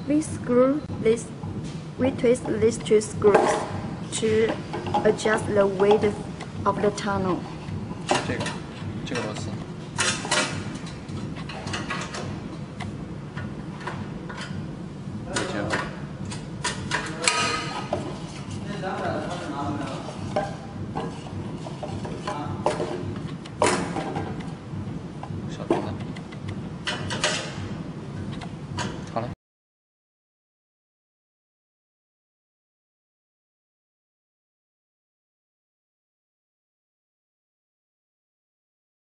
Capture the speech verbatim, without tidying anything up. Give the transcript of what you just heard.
We screw this, we twist these two screws to adjust the width of the tunnel. 这个，这个螺丝。接合。小瓶子。